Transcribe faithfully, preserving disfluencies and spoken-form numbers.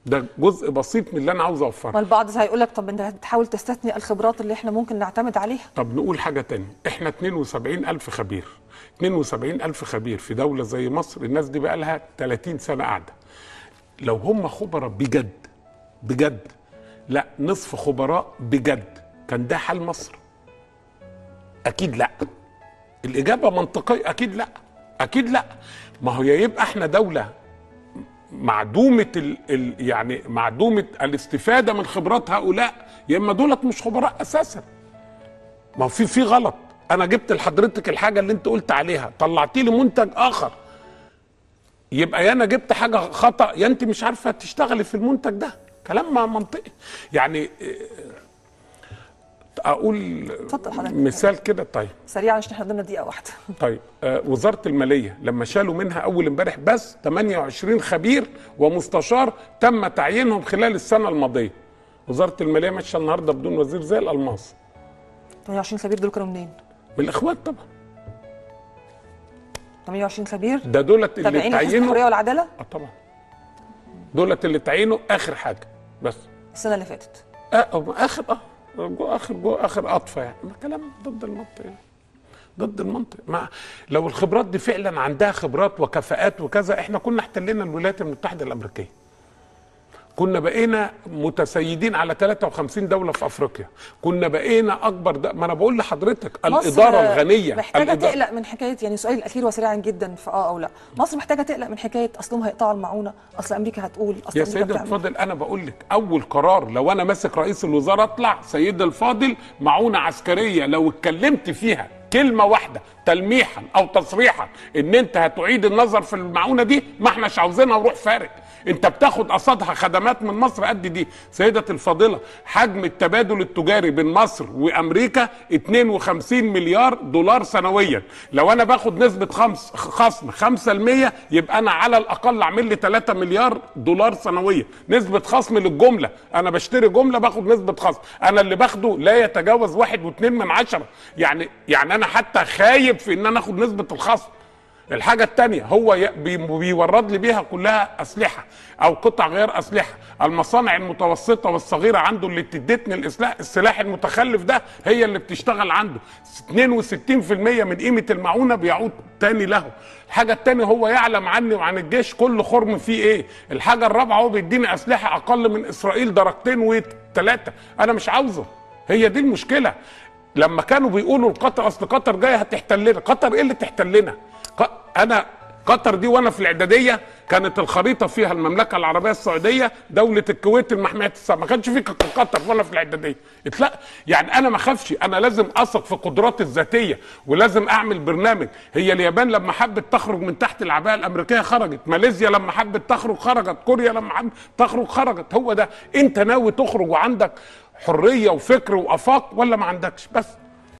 ده جزء بسيط من اللي انا عاوز اوفره. ما البعض هيقول لك طب انت بتحاول تستثني الخبرات اللي احنا ممكن نعتمد عليها. طب نقول حاجه تانية، احنا اتنين وسبعين ألف خبير، اتنين وسبعين ألف خبير في دوله زي مصر، الناس دي بقى لها تلاتين سنه قاعده. لو هم خبراء بجد بجد، لا نصف خبراء بجد، كان ده حال مصر؟ اكيد لا. الاجابه منطقيه، اكيد لا، اكيد لا. ما هو يبقى احنا دوله معدومه ال ال يعني معدومه الاستفاده من خبرات هؤلاء، يا اما دولت مش خبراء اساسا. ما هو في في غلط. انا جبت لحضرتك الحاجه اللي انت قلت عليها، طلعتي لي منتج اخر، يبقى يا انا جبت حاجه خطا يا انت مش عارفه تشتغلي في المنتج ده. كلام ما منطقي. يعني اقول مثال كده. طيب سريعا عشان احنا قدامنا دقيقه واحده. طيب آه وزاره الماليه لما شالوا منها اول امبارح بس تمنية وعشرين خبير ومستشار تم تعيينهم خلال السنه الماضيه. وزاره الماليه ماشيه النهارده بدون وزير زي الالماس. تمنية وعشرين خبير دول كانوا منين؟ من الاخوات طبعا. تمنية وعشرين خبير ده دولت اللي تعينوا تابعين الحريه والعداله؟ اه طبعا. دولت اللي تعينوا اخر حاجه بس السنه اللي فاتت. اه اخر اه جو اخر جو اخر قطفه يعني. كلام ضد المنطق يعني. ضد المنطق. مع لو الخبرات دي فعلا عندها خبرات وكفاءات وكذا، احنا كنا احتلنا الولايات المتحده الامريكيه. كنا بقينا متسيدين على تلاتة وخمسين دوله في افريقيا. كنا بقينا اكبر ده. ما انا بقول لحضرتك الاداره الغنيه محتاجه الإدارة. تقلق من حكايه، يعني سؤالي الاخير وسريعا جدا في اه او لا، مصر محتاجه تقلق من حكايه اصلهم هيقطعوا المعونه، اصل امريكا هتقول، اصل يا سيدي الفاضل انا بقول لك اول قرار لو انا ماسك رئيس الوزراء اطلع سيدي الفاضل معونه عسكريه لو اتكلمت فيها كلمه واحده تلميحا او تصريحا ان انت هتعيد النظر في المعونه دي ما احناش عاوزينها وروح فارق. انت بتاخد قصادها خدمات من مصر قد دي. سيدة الفاضلة حجم التبادل التجاري بين مصر وامريكا اتنين وخمسين مليار دولار سنويا. لو انا باخد نسبة خمس خصم خمسة بالمية يبقى انا على الاقل اعمل لي تلاتة مليار دولار سنويا نسبة خصم للجملة. انا بشتري جملة باخد نسبة خصم، انا اللي باخده لا يتجاوز واحد واتنين من عشرة. يعني يعني انا حتى خايب في ان انا اخد نسبة الخصم. الحاجة التانية هو بيورد لي بيها كلها أسلحة أو قطع غير أسلحة. المصانع المتوسطة والصغيرة عنده اللي بتدتني الإسلاح السلاح المتخلف ده هي اللي بتشتغل عنده. اتنين وستين في المية من قيمة المعونة بيعود تاني له. الحاجة التانية هو يعلم عني وعن الجيش كل خرم فيه إيه. الحاجة الرابعة هو بيديني أسلحة أقل من إسرائيل درجتين وثلاثة. أنا مش عاوزه. هي دي المشكلة. لما كانوا بيقولوا لقطر أصل قطر جاية هتحتلنا، قطر إيه اللي تحتلنا؟ انا قطر دي وانا في الاعداديه كانت الخريطه فيها المملكه العربيه السعوديه، دوله الكويت، المحميه السابقه، ما كانش في قطر وانا في الاعداديه. لا يعني انا ما اخافش، انا لازم اثق في قدراتي الذاتيه ولازم اعمل برنامج. هي اليابان لما حبت تخرج من تحت العباءه الامريكيه خرجت، ماليزيا لما حبت تخرج خرجت، كوريا لما حبت تخرج خرجت. هو ده. انت ناوي تخرج وعندك حريه وفكر وافاق ولا ما عندكش؟ بس